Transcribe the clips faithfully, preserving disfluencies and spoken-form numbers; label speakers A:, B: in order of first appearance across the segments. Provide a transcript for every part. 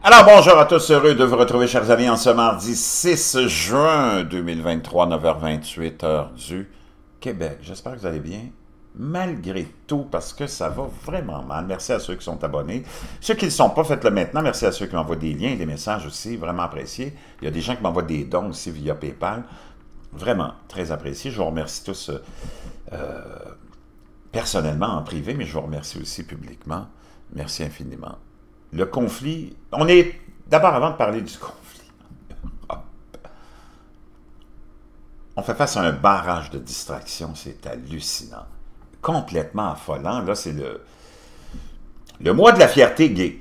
A: Alors bonjour à tous, heureux de vous retrouver chers amis en ce mardi six juin deux mille vingt-trois, neuf heures vingt-huit, heure du Québec. J'espère que vous allez bien, malgré tout, parce que ça va vraiment mal. Merci à ceux qui sont abonnés. Ceux qui ne le sont pas, faites-le maintenant. Merci à ceux qui m'envoient des liens et des messages aussi, vraiment appréciés. Il y a des gens qui m'envoient des dons aussi via PayPal. Vraiment très apprécié. Je vous remercie tous euh, euh, personnellement, en privé, mais je vous remercie aussi publiquement. Merci infiniment. Le conflit, on est, d'abord avant de parler du conflit, on fait face à un barrage de distractions, c'est hallucinant, complètement affolant. Là, c'est le, le mois de la fierté gay.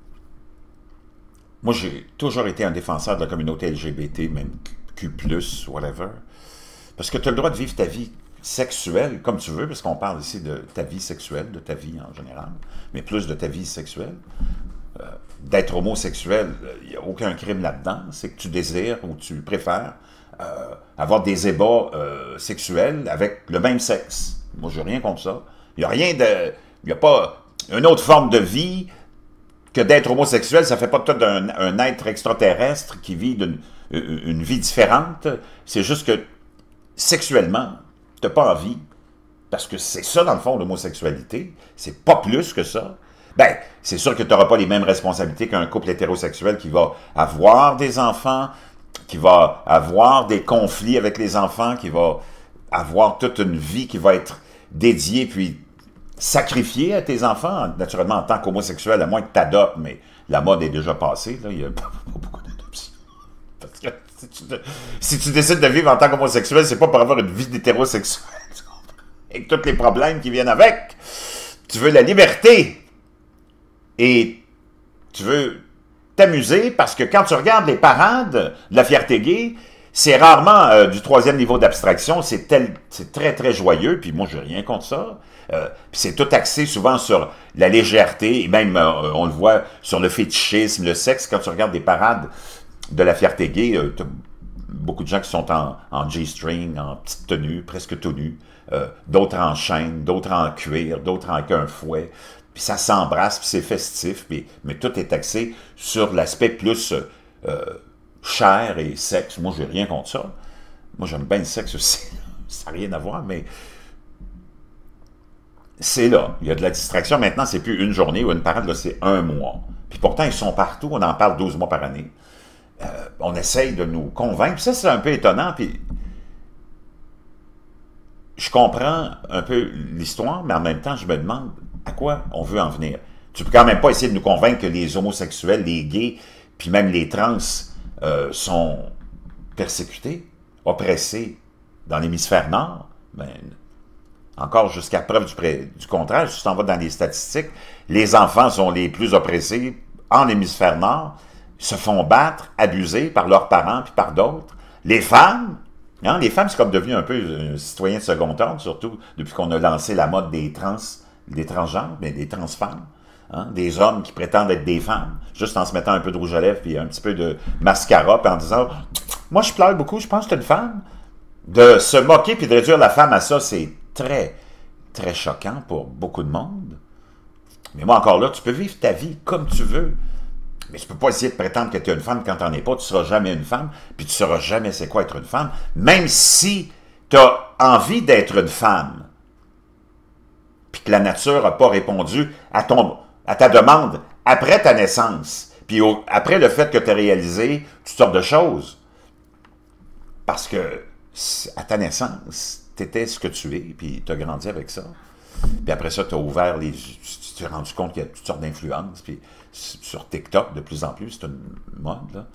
A: Moi, j'ai toujours été un défenseur de la communauté L G B T, même Q plus, whatever, parce que tu as le droit de vivre ta vie sexuelle comme tu veux, parce qu'on parle ici de ta vie sexuelle, de ta vie en général, mais plus de ta vie sexuelle. Euh, d'être homosexuel, il n'y a aucun crime là-dedans, c'est que tu désires ou tu préfères euh, avoir des ébats euh, sexuels avec le même sexe. Moi, je n'ai rien contre ça. Il n'y a rien de... Il n'y a pas une autre forme de vie que d'être homosexuel. Ça ne fait pas de toi un, un être extraterrestre qui vit d'une, une vie différente. C'est juste que sexuellement, tu n'as pas envie, parce que c'est ça, dans le fond, l'homosexualité. C'est pas plus que ça. Ben, c'est sûr que tu n'auras pas les mêmes responsabilités qu'un couple hétérosexuel qui va avoir des enfants, qui va avoir des conflits avec les enfants, qui va avoir toute une vie qui va être dédiée puis sacrifiée à tes enfants, naturellement en tant qu'homosexuel, à moins que tu adoptes, mais la mode est déjà passée, là, il n'y a pas beaucoup d'adoption. Parce que si tu, si tu décides de vivre en tant qu'homosexuel, c'est pas pour avoir une vie d'hétérosexuel, tu comprends? Avec tous les problèmes qui viennent avec. Tu veux la liberté. Et tu veux t'amuser parce que quand tu regardes les parades de la fierté gay, c'est rarement euh, du troisième niveau d'abstraction, c'est très très joyeux, puis moi j'ai rien contre ça. Euh, puis c'est tout axé souvent sur la légèreté, et même euh, on le voit sur le fétichisme, le sexe. Quand tu regardes des parades de la fierté gay, euh, tu as beaucoup de gens qui sont en, en G-string, en petite tenue, presque tout nus, euh, d'autres en chaîne, d'autres en cuir, d'autres en qu'un fouet. Puis ça s'embrasse, puis c'est festif, puis, mais tout est axé sur l'aspect plus euh, chair et sexe. Moi, j'ai rien contre ça. Moi, j'aime bien le sexe aussi. Ça n'a rien à voir, mais c'est là. Il y a de la distraction. Maintenant, c'est plus une journée ou une parade, là, c'est un mois. Puis pourtant, ils sont partout. On en parle douze mois par année. Euh, on essaye de nous convaincre. Puis ça, c'est un peu étonnant. Puis je comprends un peu l'histoire, mais en même temps, je me demande à quoi on veut en venir. Tu peux quand même pas essayer de nous convaincre que les homosexuels, les gays, puis même les trans euh, sont persécutés, oppressés dans l'hémisphère nord. Ben, encore jusqu'à preuve du, pré, du contraire, si tu t'en vas dans les statistiques, les enfants sont les plus oppressés en hémisphère nord, se font battre, abusés par leurs parents puis par d'autres. Les femmes, hein, les femmes, c'est comme devenu un peu un citoyen de second ordre, surtout depuis qu'on a lancé la mode des trans, des transgenres, mais des transfemmes, hein, des hommes qui prétendent être des femmes, juste en se mettant un peu de rouge à lèvres puis un petit peu de mascara, puis en disant « Moi, je pleure beaucoup, je pense que c'est une femme. » De se moquer puis de réduire la femme à ça, c'est très, très choquant pour beaucoup de monde. Mais moi, encore là, tu peux vivre ta vie comme tu veux, mais tu peux pas essayer de prétendre que tu es une femme quand tu n'en es pas. Tu seras jamais une femme, puis tu sauras jamais c'est quoi être une femme, même si tu as envie d'être une femme, puis que la nature n'a pas répondu à, ton, à ta demande après ta naissance, puis au, après le fait que tu as réalisé toutes sortes de choses. Parce que à ta naissance, tu étais ce que tu es, puis tu as grandi avec ça. Puis après ça, tu as ouvert les... Tu t'es rendu compte qu'il y a toutes sortes d'influences, puis sur TikTok, de plus en plus, c'est une mode, là.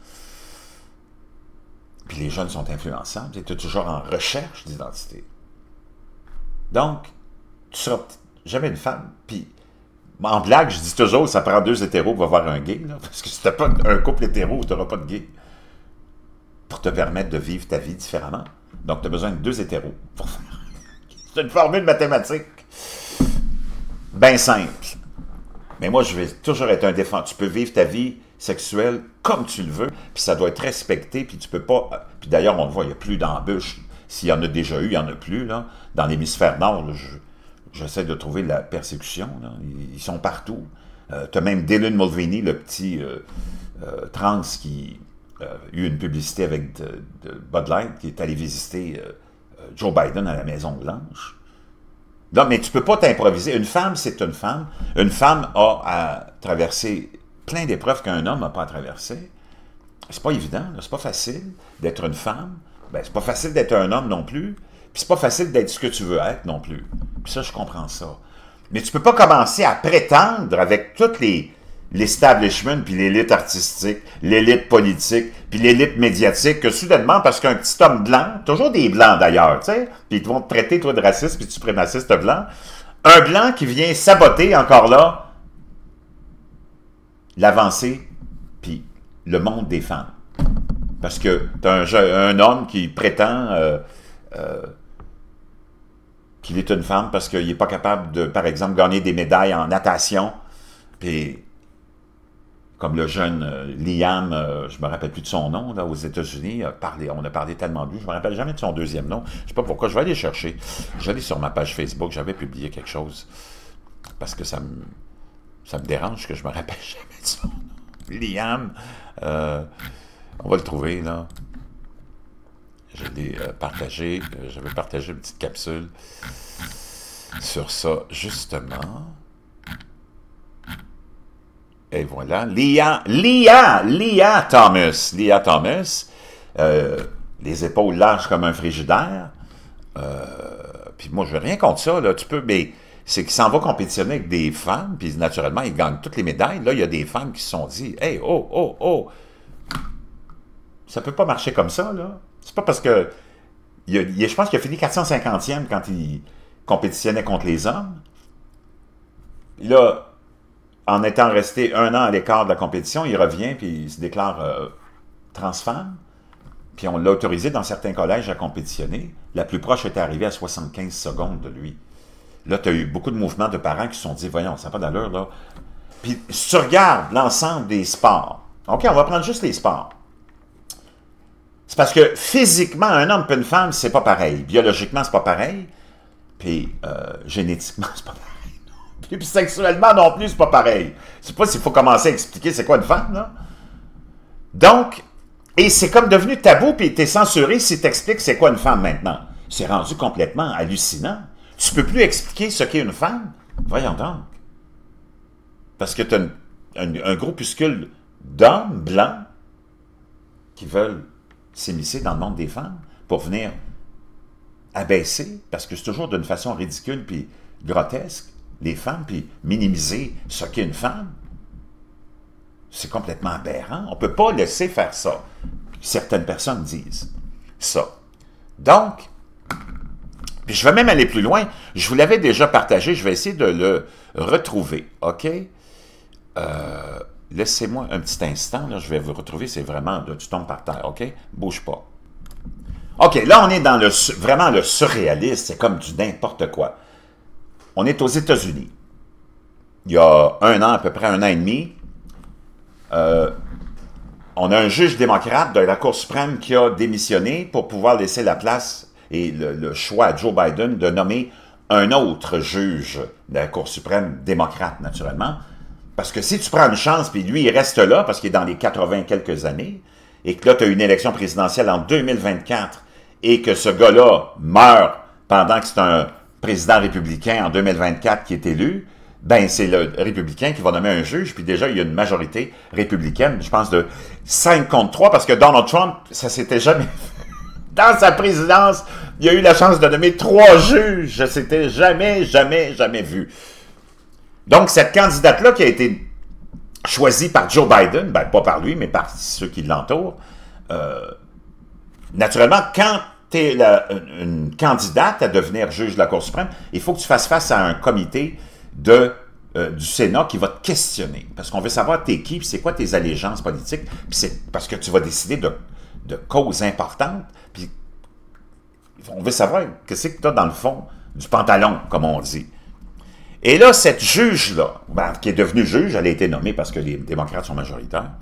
A: Puis les jeunes sont influençables, tu es toujours en recherche d'identité. Donc, tu seras jamais une femme. Puis, en blague, je dis toujours, ça prend deux hétéros pour avoir un gay, là, parce que si tu n'as pas un couple hétéro, tu n'auras pas de gay, pour te permettre de vivre ta vie différemment. Donc, tu as besoin de deux hétéros pour faire. C'est une formule mathématique bien simple. Mais moi, je vais toujours être un défenseur. Tu peux vivre ta vie sexuelle comme tu le veux, puis ça doit être respecté, puis tu peux pas... Puis d'ailleurs, on le voit, il n'y a plus d'embûches. S'il y en a déjà eu, il n'y en a plus, là. Dans l'hémisphère nord, là, je... j'essaie de trouver la persécution, là. Ils sont partout. Euh, tu as même Dylan Mulvaney, le petit euh, euh, trans qui a euh, eu une publicité avec de, de Bud Light, qui est allé visiter euh, Joe Biden à la Maison-Blanche. Non, mais tu peux pas t'improviser. Une femme, c'est une femme. Une femme a à traverser plein d'épreuves qu'un homme n'a pas à traverser. C'est pas évident, c'est pas facile d'être une femme. Ben, c'est pas facile d'être un homme non plus. Puis c'est pas facile d'être ce que tu veux être non plus. Puis ça, je comprends ça. Mais tu peux pas commencer à prétendre avec toutes les l'establishment, puis l'élite artistique, l'élite politique, puis l'élite médiatique, que soudainement, parce qu'un petit homme blanc, toujours des blancs d'ailleurs, tu sais, puis ils vont te traiter, toi, de raciste, puis de suprémaciste blanc, un blanc qui vient saboter, encore là, l'avancée, puis le monde des femmes. Parce que tu as un, un homme qui prétend euh, euh, qu'il est une femme parce qu'il n'est pas capable de, par exemple, gagner des médailles en natation, puis comme le jeune euh, Liam, euh, je ne me rappelle plus de son nom, là, aux États-Unis, a parlé, on a parlé tellement de lui, je ne me rappelle jamais de son deuxième nom. Je ne sais pas pourquoi, je vais aller chercher. J'allais sur ma page Facebook, j'avais publié quelque chose, parce que ça me, ça me dérange que je ne me rappelle jamais de son nom. Liam, euh, on va le trouver, là. Je l'ai euh, partagé, j'avais partagé une petite capsule sur ça, justement. Et voilà, Lia, Lia, Lia Thomas, Lia Thomas, euh, les épaules larges comme un frigidaire. Euh, puis moi, je n'ai rien contre ça, là, tu peux, mais c'est qu'il s'en va compétitionner avec des femmes, puis naturellement, il gagne toutes les médailles. Là, il y a des femmes qui se sont dit, « Hey, oh, oh, oh! » Ça peut pas marcher comme ça, là. C'est pas parce que, il a, il a, je pense qu'il a fini quatre cent cinquantième quand il compétitionnait contre les hommes. Là, en étant resté un an à l'écart de la compétition, il revient puis il se déclare euh, transfemme. Puis on l'a autorisé dans certains collèges à compétitionner. La plus proche était arrivée à soixante-quinze secondes de lui. Là, tu as eu beaucoup de mouvements de parents qui se sont dit, voyons, ça n'a pas d'allure, là. Puis si tu regardes l'ensemble des sports, OK, on va prendre juste les sports. C'est parce que physiquement, un homme et une femme, c'est pas pareil. Biologiquement, c'est pas pareil. Puis euh, génétiquement, c'est pas pareil. Et puis sexuellement non plus, c'est pas pareil. Je sais pas s'il faut commencer à expliquer c'est quoi une femme, là. Donc, et c'est comme devenu tabou, puis t'es censuré si t'expliques c'est quoi une femme maintenant. C'est rendu complètement hallucinant. Tu peux plus expliquer ce qu'est une femme. Voyons donc. Parce que t'as un, un, un groupuscule d'hommes blancs qui veulent s'immiscer dans le monde des femmes pour venir abaisser, parce que c'est toujours d'une façon ridicule puis grotesque, les femmes, puis minimiser ce qu'est une femme, c'est complètement aberrant. On ne peut pas laisser faire ça. Certaines personnes disent ça. Donc, puis je vais même aller plus loin. Je vous l'avais déjà partagé, je vais essayer de le retrouver, OK? Euh, Laissez-moi un petit instant, là, je vais vous retrouver, c'est vraiment, là, tu tombes par terre, OK? Bouge pas. OK, là, on est dans le vraiment le surréaliste, c'est comme du n'importe quoi. On est aux États-Unis. Il y a un an, à peu près un an et demi, euh, on a un juge démocrate de la Cour suprême qui a démissionné pour pouvoir laisser la place et le, le choix à Joe Biden de nommer un autre juge de la Cour suprême, démocrate naturellement. Parce que si tu prends une chance, puis lui, il reste là, parce qu'il est dans les quatre-vingts quelques années, et que là, tu as une élection présidentielle en deux mille vingt-quatre, et que ce gars-là meurt pendant que c'est un président républicain en deux mille vingt-quatre qui est élu, ben c'est le républicain qui va nommer un juge, puis déjà, il y a une majorité républicaine, je pense de cinq contre trois, parce que Donald Trump, ça s'était jamais fait. Dans sa présidence, il a eu la chance de nommer trois juges, c'était jamais, jamais, jamais vu. Donc, cette candidate-là qui a été choisie par Joe Biden, ben pas par lui, mais par ceux qui l'entourent, euh, naturellement, quand tu es la, une candidate à devenir juge de la Cour suprême, il faut que tu fasses face à un comité de, euh, du Sénat qui va te questionner. Parce qu'on veut savoir t'es qui, puis c'est quoi tes allégeances politiques, puis c'est parce que tu vas décider de, de causes importantes, puis on veut savoir qu'est-ce que tu as dans le fond du pantalon, comme on dit. Et là, cette juge-là, ben, qui est devenue juge, elle a été nommée parce que les démocrates sont majoritaires,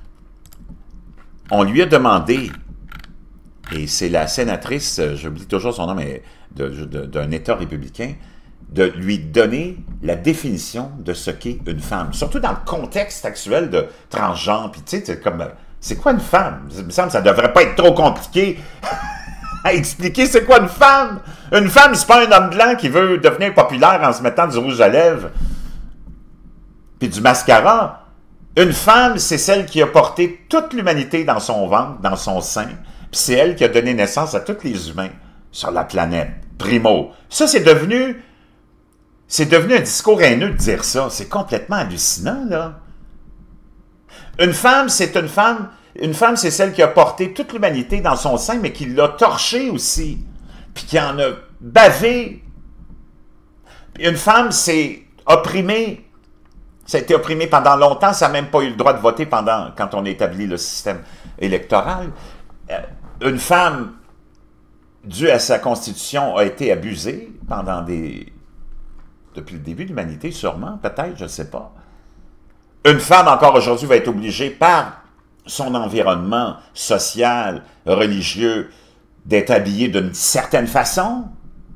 A: on lui a demandé, et c'est la sénatrice, j'oublie toujours son nom, mais d'un État républicain, de lui donner la définition de ce qu'est une femme. Surtout dans le contexte actuel de transgenre. Puis tu sais, c'est comme, c'est quoi une femme? Il me semble que ça devrait pas être trop compliqué à expliquer c'est quoi une femme. Une femme, c'est pas un homme blanc qui veut devenir populaire en se mettant du rouge à lèvres puis du mascara. Une femme, c'est celle qui a porté toute l'humanité dans son ventre, dans son sein, puis c'est elle qui a donné naissance à tous les humains sur la planète. Primo. Ça, c'est devenu... C'est devenu un discours haineux de dire ça. C'est complètement hallucinant, là. Une femme, c'est une femme... Une femme, c'est celle qui a porté toute l'humanité dans son sein, mais qui l'a torché aussi, puis qui en a bavé. Une femme, c'est opprimé. Ça a été opprimé pendant longtemps, ça n'a même pas eu le droit de voter pendant, quand on a établi le système électoral. Une femme, due à sa constitution, a été abusée pendant des... Depuis le début de l'humanité, sûrement, peut-être, je ne sais pas. Une femme, encore aujourd'hui, va être obligée par son environnement social, religieux, d'être habillée d'une certaine façon.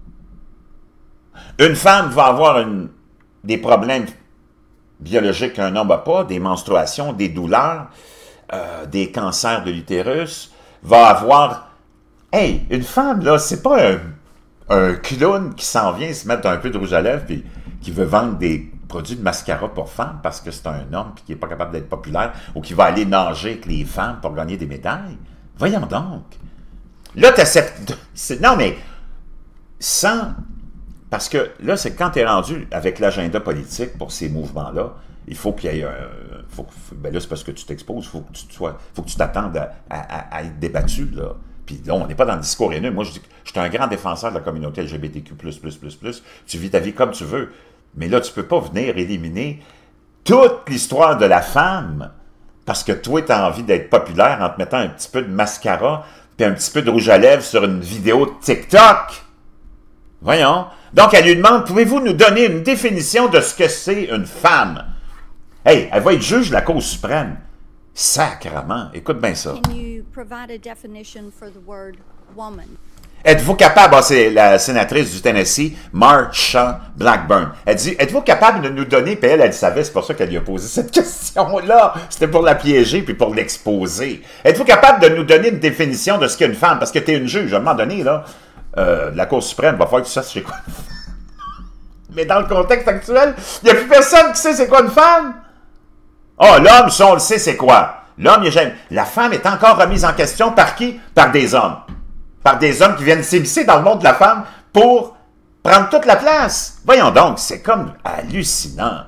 A: Une femme va avoir une, des problèmes biologiques qu'un homme n'a pas, des menstruations, des douleurs, euh, des cancers de l'utérus, va avoir... Hey, une femme, là, c'est pas un... un clown qui s'en vient se mettre un peu de rouge à lèvres et qui veut vendre des produits de mascara pour femmes parce que c'est un homme et qui n'est pas capable d'être populaire ou qui va aller nager avec les femmes pour gagner des médailles. Voyons donc. Là, tu acceptes... Non, mais sans... Parce que là, c'est quand tu es rendu avec l'agenda politique pour ces mouvements-là, il faut qu'il y ait un... Faut, ben là, c'est parce que tu t'exposes, il faut que tu sois, faut que tu t'attendes à, à, à être débattu, là. Puis là, on n'est pas dans le discours haineux. Moi, je dis que je suis un grand défenseur de la communauté L G B T Q plus, plus, plus, plus. Tu vis ta vie comme tu veux. Mais là, tu ne peux pas venir éliminer toute l'histoire de la femme parce que toi, tu as envie d'être populaire en te mettant un petit peu de mascara puis un petit peu de rouge à lèvres sur une vidéo de TikTok. Voyons. Donc, elle lui demande, pouvez-vous nous donner une définition de ce que c'est une femme? Hey, elle va être juge de la Cour suprême. Sacrement. Écoute bien ça.
B: Can you provide a definition for the word woman?
A: Êtes-vous capable, ah, c'est la sénatrice du Tennessee, Marsha Blackburn, elle dit, êtes-vous capable de nous donner, puis elle, elle savait, c'est pour ça qu'elle lui a posé cette question-là, c'était pour la piéger, puis pour l'exposer. Êtes-vous capable de nous donner une définition de ce qu'est une femme? Parce que tu es une juge, à un moment donné, là, euh, la Cour suprême, va falloir que tu saches c'est quoi une femme. Mais dans le contexte actuel, il n'y a plus personne qui sait c'est quoi une femme. Ah, oh, l'homme, ça, on le sait, c'est quoi? L'homme, il est... La femme est encore remise en question par qui? Par des hommes. Par des hommes qui viennent s'immiscer dans le monde de la femme pour prendre toute la place. Voyons donc, c'est comme hallucinant.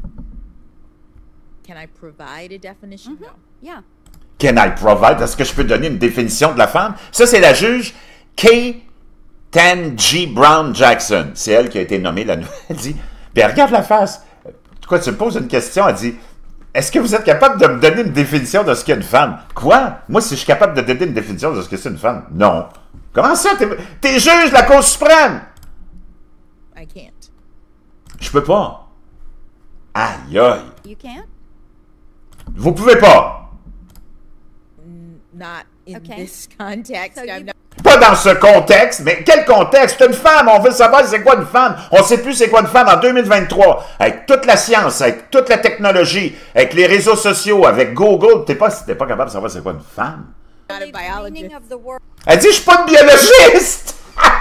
C: Can I provide a definition?
B: Mm-hmm. Yeah.
A: Can I provide? Est-ce que je peux donner une définition de la femme? Ça, c'est la juge K. Tangi Brown Jackson. C'est elle qui a été nommée la nouvelle. Elle dit, bien, regarde la face. Quoi, tu me poses une question, elle dit, est-ce que vous êtes capable de me donner une définition de ce qu'est une femme? Quoi? Moi, si je suis capable de donner une définition de ce que c'est une femme? Non. Comment ça? T'es, t'es juge de la Cour suprême!
C: I can't.
A: Je peux pas. Aïe, aïe.
B: You can't?
A: Vous pouvez pas.
C: Not in
B: Okay.
C: this context.
B: So
C: I'm
B: you-
C: not.
A: Pas dans ce contexte, mais quel contexte? C'est une femme, on veut savoir c'est quoi une femme. On ne sait plus c'est quoi une femme en deux mille vingt-trois. Avec toute la science, avec toute la technologie, avec les réseaux sociaux, avec Google, t'es pas, t'es pas capable de savoir c'est quoi une femme.
C: Not a
B: The meaning
C: biologist.
B: of the word.
A: Elle dit, je suis pas une biologiste!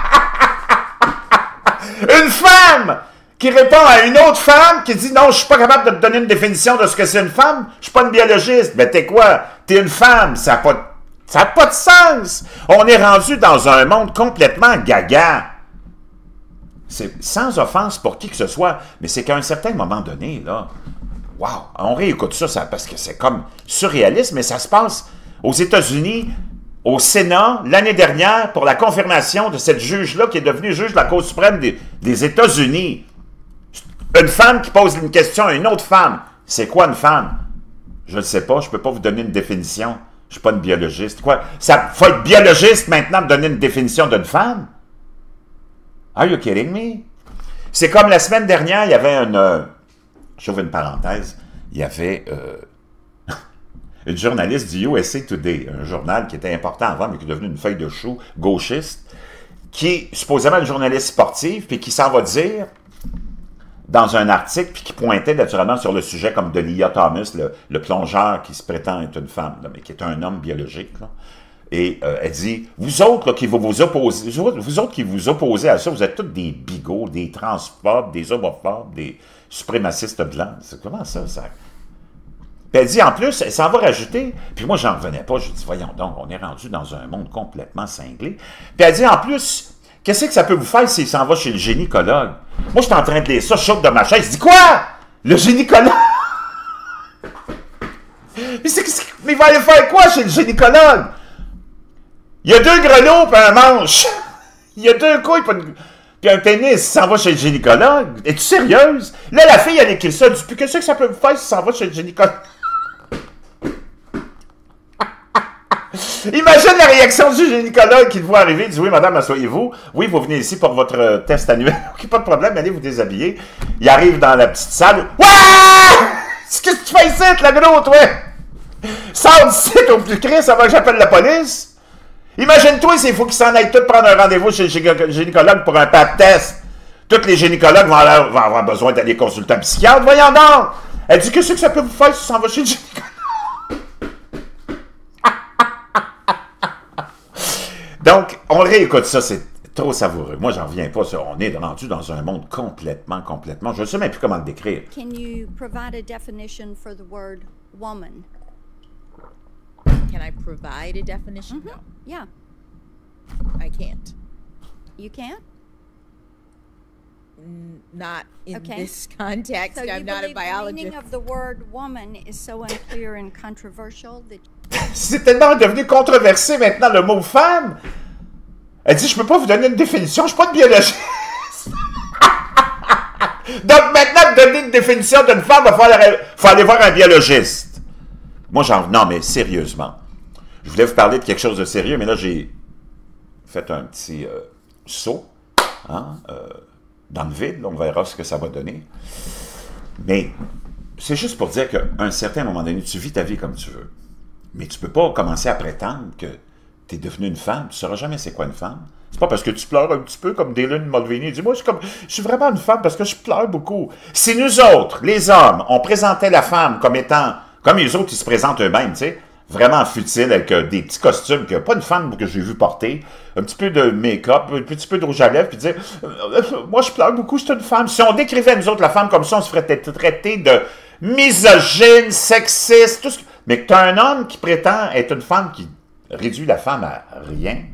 A: Une femme qui répond à une autre femme qui dit, non, je suis pas capable de te donner une définition de ce que c'est une femme, je suis pas une biologiste. Mais t'es quoi? T'es une femme, ça n'a pas de... Ça n'a pas de sens! On est rendu dans un monde complètement gaga. C'est sans offense pour qui que ce soit, mais c'est qu'à un certain moment donné, là, wow, on réécoute ça, ça parce que c'est comme surréaliste, mais ça se passe aux États-Unis, au Sénat, l'année dernière, pour la confirmation de cette juge-là qui est devenue juge de la Cour suprême des, des États-Unis. Une femme qui pose une question à une autre femme. C'est quoi une femme? Je ne sais pas, je ne peux pas vous donner une définition. Je ne suis pas une biologiste. Quoi? Ça faut être biologiste maintenant de donner une définition d'une femme? Are you kidding me? C'est comme la semaine dernière, il y avait une... Euh, j'ouvre une parenthèse. Il y avait euh, une journaliste du U S A Today, un journal qui était important avant, mais qui est devenu une feuille de chou gauchiste, qui est supposément une journaliste sportive, puis qui s'en va dire dans un article, puis qui pointait naturellement sur le sujet comme de Lia Thomas, le, le plongeur qui se prétend être une femme, là, mais qui est un homme biologique. Là. Et euh, elle dit, vous autres là, qui vous, vous opposez, vous autres, vous autres qui vous opposez à ça, vous êtes tous des bigots, des transphobes, des homophobes, des suprémacistes blancs. C'est comment ça, ça? Puis elle dit, en plus, elle s'en va rajouter, puis moi, j'en revenais pas, je dis, voyons donc, on est rendu dans un monde complètement cinglé. Puis elle dit, en plus, qu'est-ce que ça peut vous faire s'il s'en va chez le gynécologue? Moi, je suis en train de lire ça, je saute de ma chaise, je dis, quoi? Le gynécologue? mais, c'est, mais il va aller faire quoi chez le gynécologue? Il y a deux grelots puis un manche. Il y a deux couilles puis, une... puis un pénis. Il s'en va chez le gynécologue. Es-tu sérieuse? Là, la fille, elle écrit ça. Elle dit, puis qu'est-ce que ça peut me faire si s'en va chez le gynécologue? Imagine la réaction du gynécologue qui le voit arriver. Il dit, oui, madame, asseyez-vous. Oui, vous venez ici pour votre euh, test annuel. OK, pas de problème, allez vous déshabiller. Il arrive dans la petite salle. Wouah! Qu'est-ce que tu fais ici, la gros, toi? Sors d'ici au plus Christ avant que j'appelle la police. Imagine-toi s'il faut qu'ils s'en aillent tous prendre un rendez-vous chez le gynécologue pour un pap test. Tous les gynécologues vont avoir, vont avoir besoin d'aller consulter un psychiatre. Voyons donc! Elle dit, qu'est-ce que ça peut vous faire si ça s'en va chez le gynécologue? Donc, on réécoute ça, c'est trop savoureux. Moi, j'en reviens pas. On est rendu dans un monde complètement, complètement... Je ne sais même plus comment le décrire.
B: Can you provide a definition for the word woman?
C: Can I provide a definition?
B: Mm-hmm.
C: No,
B: Yeah.
C: I can't.
B: You can't?
C: N- Not in
B: Okay.
C: this context.
B: So you
C: I'm not a
B: believe the meaning
C: biologist.
B: of the word woman is so unclear and controversial that
A: C'est tellement devenu controversé maintenant, le mot femme. Elle dit, je peux pas vous donner une définition, je suis pas de biologiste. Donc maintenant, de donner une définition d'une femme, il va falloir, faut aller voir un biologiste. Moi, j'en... Non, mais sérieusement. Je voulais vous parler de quelque chose de sérieux, mais là, j'ai fait un petit euh, saut hein, euh, dans le vide. On verra ce que ça va donner. Mais c'est juste pour dire qu'à un certain moment donné, tu vis ta vie comme tu veux. Mais tu peux pas commencer à prétendre que tu es devenue une femme. Tu ne sauras jamais c'est quoi une femme. C'est pas parce que tu pleures un petit peu comme Dylan Mulvaney. Dis, moi, je suis, comme, je suis vraiment une femme parce que je pleure beaucoup. Si nous autres, les hommes, on présentait la femme comme étant, comme les autres, ils se présentent eux-mêmes, tu sais, vraiment futiles, avec euh, des petits costumes, que pas une femme que j'ai vu porter, un petit peu de make-up, un petit peu de rouge à lèvres, puis dire, euh, moi, je pleure beaucoup, je suis une femme. Si on décrivait, nous autres, la femme comme ça, on se ferait traiter de misogyne, sexiste, tout ce que... Mais que tu as un homme qui prétend être une femme qui réduit la femme à rien,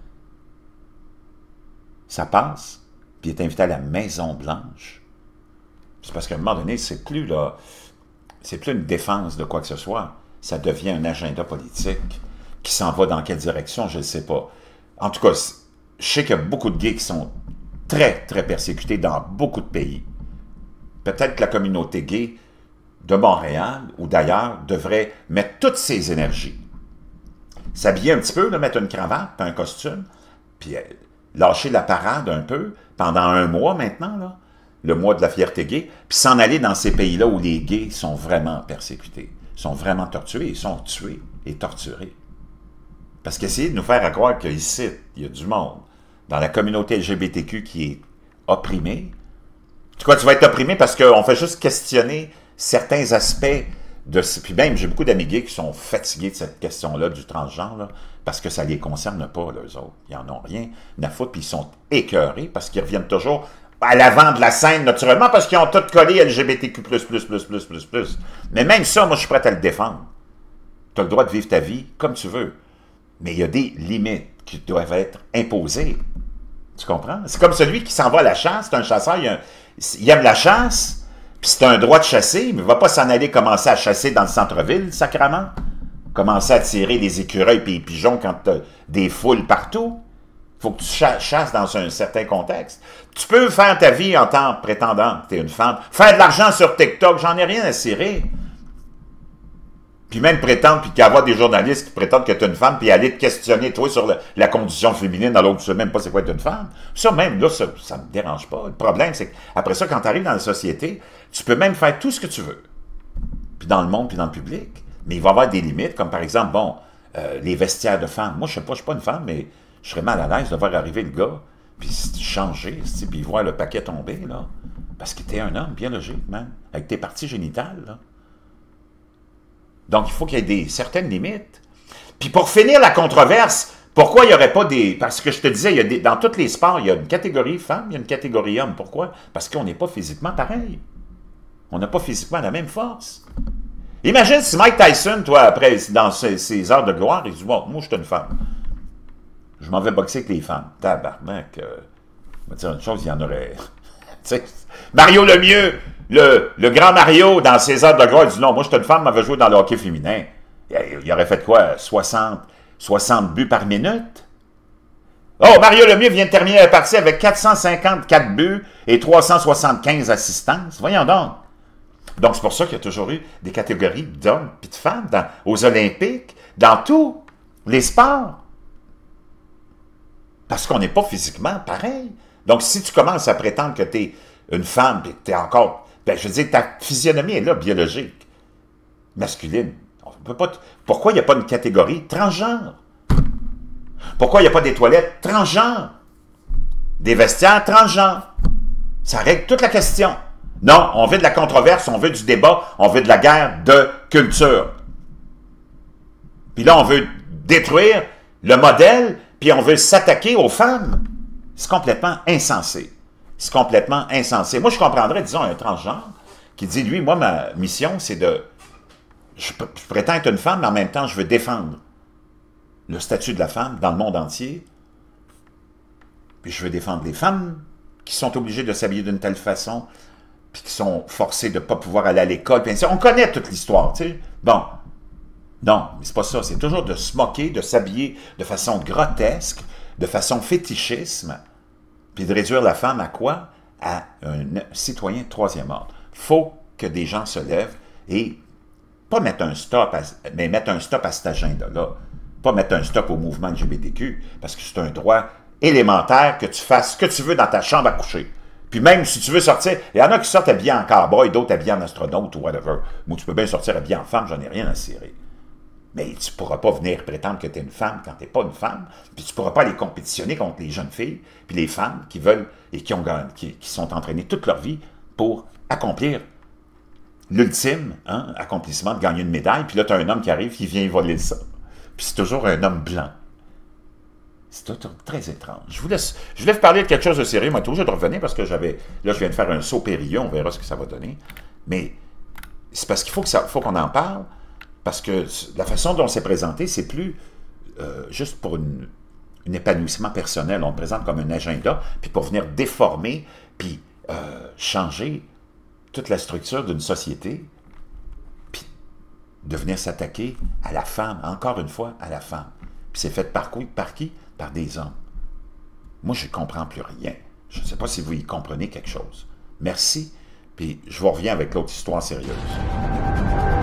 A: ça passe, puis il est invité à la Maison-Blanche. C'est parce qu'à un moment donné, c'est plus là, c'est plus une défense de quoi que ce soit, ça devient un agenda politique qui s'en va dans quelle direction, je ne sais pas. En tout cas, je sais qu'il y a beaucoup de gays qui sont très, très persécutés dans beaucoup de pays. Peut-être que la communauté gay de Montréal ou d'ailleurs devrait mettre toutes ses énergies. S'habiller un petit peu, là, mettre une cravate, puis un costume, puis euh, lâcher la parade un peu, pendant un mois maintenant, là, le mois de la fierté gay, puis s'en aller dans ces pays-là où les gays sont vraiment persécutés, sont vraiment torturés, ils sont tués et torturés. Parce qu'essayer de nous faire croire qu'ici, il y a du monde, dans la communauté L G B T Q qui est opprimée, tu vois, tu vas être opprimé parce qu'on fait juste questionner certains aspects de... Puis même, j'ai beaucoup d'amis gays qui sont fatigués de cette question-là, du transgenre, là, parce que ça ne les concerne pas, eux autres. Ils n'en ont rien à foutre, puis ils sont écœurés parce qu'ils reviennent toujours à l'avant de la scène, naturellement, parce qu'ils ont tout collé L G B T Q plus, plus, plus, plus, plus, plus. Mais même ça, moi, je suis prêt à le défendre. Tu as le droit de vivre ta vie comme tu veux. Mais il y a des limites qui doivent être imposées. Tu comprends? C'est comme celui qui s'en va à la chasse, c'est un chasseur, il, a, il aime la chasse, puis c'est un droit de chasser, mais il ne va pas s'en aller commencer à chasser dans le centre-ville, sacrément. Commencer à tirer les écureuils et les pigeons quand tu as des foules partout. Il faut que tu chasses dans un certain contexte. Tu peux faire ta vie en tant prétendant que tu es une femme. Faire de l'argent sur TikTok, j'en ai rien à cirer. Puis même prétendre, puis qu'avoir des journalistes qui prétendent que tu es une femme, puis aller te questionner, toi, sur le, la condition féminine, alors que tu ne sais même pas c'est quoi être une femme. Ça, même, là, ça ne me dérange pas. Le problème, c'est qu'après ça, quand tu arrives dans la société, tu peux même faire tout ce que tu veux. Puis dans le monde, puis dans le public. Mais il va y avoir des limites, comme par exemple, bon, euh, les vestiaires de femmes. Moi, je sais pas, je suis pas une femme, mais je serais mal à l'aise de voir arriver le gars, puis changer, puis voir le paquet tomber, là. Parce que tu es un homme biologique, man, avec tes parties génitales, là. Donc, il faut qu'il y ait des, certaines limites. Puis pour finir la controverse, pourquoi il n'y aurait pas des... Parce que je te disais, il y a des, dans tous les sports, il y a une catégorie femme, il y a une catégorie homme. Pourquoi? Parce qu'on n'est pas physiquement pareil. On n'a pas physiquement la même force. Imagine si Mike Tyson, toi, après, dans ses, ses heures de gloire, il dit, bon, moi, je suis une femme. Je m'en vais boxer avec les femmes. Tabarnak. Euh, on va dire une chose, il y en aurait... Mario Lemieux, le, le grand Mario, dans ses heures de gloire, il dit, non, moi, je suis une femme, m'avait joué dans le hockey féminin. Il, il aurait fait quoi? soixante, soixante buts par minute? Oh, Mario Lemieux vient de terminer la partie avec quatre cent cinquante-quatre buts et trois cent soixante-quinze assistances. Voyons donc. Donc, c'est pour ça qu'il y a toujours eu des catégories d'hommes et de femmes dans, aux Olympiques, dans tous les sports. Parce qu'on n'est pas physiquement pareil. Donc, si tu commences à prétendre que tu es une femme et que tu es encore... Ben, je veux dire, ta physionomie est là, biologique, masculine. On peut pas... Pourquoi il n'y a pas une catégorie transgenre? Pourquoi il n'y a pas des toilettes transgenres? Des vestiaires transgenres? Ça règle toute la question. Non, on veut de la controverse, on veut du débat, on veut de la guerre de culture. Puis là, on veut détruire le modèle, puis on veut s'attaquer aux femmes. C'est complètement insensé. C'est complètement insensé. Moi, je comprendrais, disons, un transgenre qui dit, lui, moi, ma mission, c'est de... Je, je prétends être une femme, mais en même temps, je veux défendre le statut de la femme dans le monde entier. Puis je veux défendre les femmes qui sont obligées de s'habiller d'une telle façon, puis qui sont forcées de ne pas pouvoir aller à l'école. On connaît toute l'histoire, tu sais. Bon. Non, mais c'est pas ça. C'est toujours de se moquer, de s'habiller de façon grotesque, de façon fétichisme, puis de réduire la femme à quoi? À un citoyen de troisième ordre. Il faut que des gens se lèvent et pas mettre un stop, à, mais mettre un stop à cet agenda-là. Pas mettre un stop au mouvement L G B T Q, parce que c'est un droit élémentaire que tu fasses ce que tu veux dans ta chambre à coucher. Puis même si tu veux sortir, il y en a qui sortent habillés en cowboy, d'autres habillés en astronaute ou whatever. Moi, tu peux bien sortir habillé en femme, j'en ai rien à cirer. Mais tu ne pourras pas venir prétendre que tu es une femme quand tu n'es pas une femme, puis tu ne pourras pas aller compétitionner contre les jeunes filles, puis les femmes qui veulent et qui, ont, qui, qui sont entraînées toute leur vie pour accomplir l'ultime hein, accomplissement de gagner une médaille, puis là, tu as un homme qui arrive, qui vient voler ça. Puis c'est toujours un homme blanc. C'est très étrange. Je voulais, je voulais vous parler de quelque chose de sérieux, moi, toujours de revenir, parce que j'avais... Là, je viens de faire un saut périlleux, on verra ce que ça va donner. Mais c'est parce qu'il faut qu'on faut qu'on en parle, parce que la façon dont c'est présenté, c'est plus euh, juste pour une, un épanouissement personnel. On le présente comme un agenda, puis pour venir déformer, puis euh, changer toute la structure d'une société, puis de venir s'attaquer à la femme, encore une fois, à la femme. Puis c'est fait par, par qui? Par des hommes. Moi, je ne comprends plus rien. Je ne sais pas si vous y comprenez quelque chose. Merci, puis je vous reviens avec l'autre histoire sérieuse.